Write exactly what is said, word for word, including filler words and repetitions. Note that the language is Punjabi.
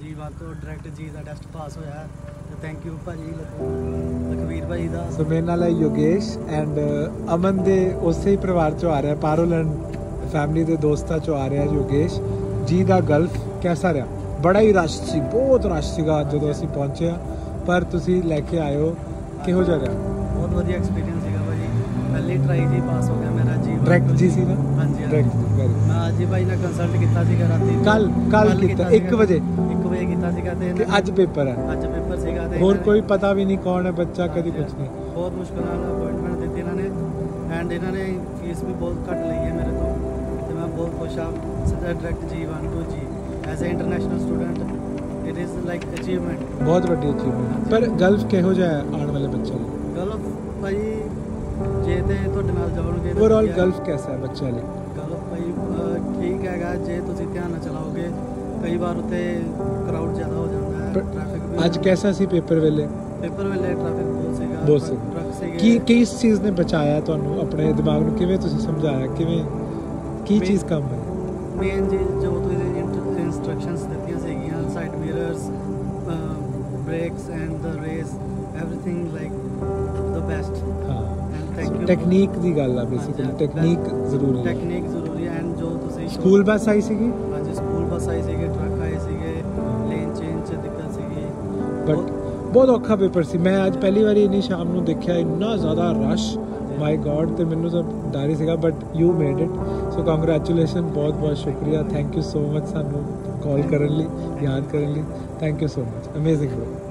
ਜੀ ਵਨ ਤੋਂ ਡਾਇਰੈਕਟ ਜੀ ਦਾ ਟੈਸਟ ਪਾਸ ਹੋਇਆ ਤੇ ਥੈਂਕ ਯੂ ਭਾਜੀ ਲਖਵੀਰ ਭਾਈ ਦਾ। ਸੋ ਮੇਰੇ ਨਾਲ ਹੈ ਯੋਗੇਸ਼ ਐਂਡ ਅਮਨ ਦੇ ਉਸੇ ਹੀ ਪਰਿਵਾਰ ਚੋਂ ਆ ਰਿਹਾ, ਪਾਰੋਲੈਂਡ ਫੈਮਿਲੀ ਦੇ ਦੋਸਤਾਂ ਚੋਂ ਆ ਰਿਹਾ ਯੋਗੇਸ਼ ਜੀ ਦਾ ਗਲਫ। कैसा रहा? बड़ा ही रश सी, बहुत रश सीगा ਜਦੋਂ ਅਸੀਂ ਪਹੁੰਚੇ ਆ, ਪਰ ਤੁਸੀਂ ਲੈ ਕੇ ਆਏ ਹੋ, ਕਿਹੋ ਜਿਹਾ ਰਿਹਾ? ਬਹੁਤ ਵਧੀਆ ਐਕਸਪੀਰੀਅੰਸ ਸੀਗਾ ਭਾਜੀ, ਪਹਿਲੀ ਟਰਾਈ ਜੀ ਪਾਸ ਹੋ ਗਿਆ ਮੇਰਾ ਜੀ ਡਾਇਰੈਕਟ ਜੀ ਸੀ ਨਾ? ਹਾਂਜੀ ਡਾਇਰੈਕਟ। ਮੈਂ ਅੱਜ ਹੀ ਭਾਈ ਨਾਲ ਕੰਸਲਟ ਕੀਤਾ ਸੀਗਾ ਰਾਤੀ, ਕੱਲ ਕੱਲ ਕੀਤਾ ਇੱਕ ਵਜੇ ਇੱਕ ਵਜੇ ਕੀਤਾ ਸੀਗਾ ਤੇ ਅੱਜ ਪੇਪਰ ਹੈ। ਅੱਜ ਪੇਪਰ ਸੀਗਾ ਤੇ ਹੋਰ ਕੋਈ ਪਤਾ ਵੀ ਨਹੀਂ ਕੌਣ ਹੈ ਬੱਚਾ, ਕਦੀ ਕੁਝ ਨਹੀਂ। ਬਹੁਤ ਮੁਸ਼ਕਿਲ ਨਾਲ ਅਪਾਇੰਟਮੈਂਟ ਦਿੱਤੀ ਇਹਨਾਂ ਨੇ ਐਂਡ ਇਹਨਾਂ ਨੇ ਫੀਸ ਵੀ ਬਹੁਤ ਘੱਟ ਲਈ ਹੈ ਮੇਰੇ ਤੋਂ ਤੇ ਮੈਂ ਬਹੁਤ ਖੁਸ਼ ਹਾਂ। Direct G one to G as a international student it is like achievement, ਬਹੁਤ ਵੱਡੀ ਅਚੀਵਮੈਂਟ। ਪਰ ਗਲਫ ਕਿਹੋ ਜਿਹਾ ਹੈ ਆਉਣ ਵਾਲੇ ਬੱਚਿਆਂ ਲਈ? ਗਲਫ ਭਾਈ ਜੇ ਤੇ ਤੁਹਾਡੇ ਨਾਲ ਜਾਣਗੇ ਓਵਰਆਲ ਗਲਫ ਕੈਸਾ ਹੈ ਬੱਚਿਆਂ ਲਈ? ਗਲਫ ਭਾਈ ਠੀਕ ਹੈਗਾ ਜੇ ਤੁਸੀਂ ਧਿਆਨ ਨਾਲ ਚਲਾਓਗੇ। ਕਈ ਵਾਰ ਉੱਥੇ ਕਰਾਊਡ ਜ਼ਿਆਦਾ ਹੋ ਜਾਂਦਾ ਹੈ, ਟ੍ਰੈਫਿਕ ਵੀ। ਅੱਜ ਕੈਸਾ ਸੀ ਪੇਪਰ ਵੇਲੇ? ਪੇਪਰ ਵੇਲੇ ਟ੍ਰੈਫਿਕ ਬਹੁਤ ਸੀਗਾ, ਬਹੁਤ ਸੀ। ਟਰੱਕ ਸੀਗੇ। ਕੀ ਕਿਸ ਚੀਜ਼ ਨੇ ਬਚਾਇਆ ਤੁਹਾਨੂੰ? ਆਪਣੇ ਦਿਮਾਗ ਨੂੰ ਕਿਵੇਂ ਤੁਸੀਂ ਸਮਝਾਇਆ, ਕਿਵੇਂ ਕੀ ਚੀਜ਼ ਕੰਮ ਹੈ? ਮੇਨ ਜੀ ਜੋ ਤੁਸੀਂ ਇੰਸਟਰਕਸ਼ਨਸ ਦਿੱਤੀਆਂ ਸੀਗੀਆਂ, side mirrors, brakes and the rest, everything like the best. ਹਾਂ, ਐਂਡ ਥੈਂਕ ਯੂ। ਟੈਕਨੀਕ ਦੀ ਗੱਲ ਆ ਬੇਸਿਕਲੀ, ਟੈਕਨੀਕ ਜ਼ਰੂਰੀ ਹੈ। ਟੈਕਨੀਕ ਜ਼ਰੂਰੀ ਹੈ ਐਂਡ ਜੋ ਤੁਸੀਂ ਸਕੂਲ ਬੱਸ ਆਈ ਸੀਗੀ? ਹਾਂਜੀ ਸਕੂਲ ਬੱਸ ਆਈ ਸੀਗੀ, ਟਰੱਕ ਆਏ ਸੀਗੇ, ਲੇਨ ਚੇਂਜ 'ਚ ਦਿੱਕਤ ਸੀਗੀ। ਬਟ ਬਹੁਤ ਔਖਾ ਪੇਪਰ ਸੀ। ਮੈਂ ਅੱਜ ਪਹਿਲੀ ਵਾਰੀ ਇੰਨੀ ਸ਼ਾਮ ਨੂੰ ਦੇਖਿਆ, ਇੰਨਾ ਜ਼ਿਆਦਾ ਰਸ਼, ਮਾਈ ਗॉड। ਤੇ ਮੈਨੂੰ ਤਾਂ ਡਰ ਹੀ ਸੀਗਾ, but you made it, so congratulation, ਬਹੁਤ ਬਹੁਤ ਸ਼ੁਕਰੀਆ, ਥੈਂਕ ਯੂ ਸੋ ਮਚ ਸਾਨੂੰ ਕਾਲ ਕਰਨ ਲਈ, ਯਾਦ ਕਰਨ ਲਈ, thank you so much, amazing.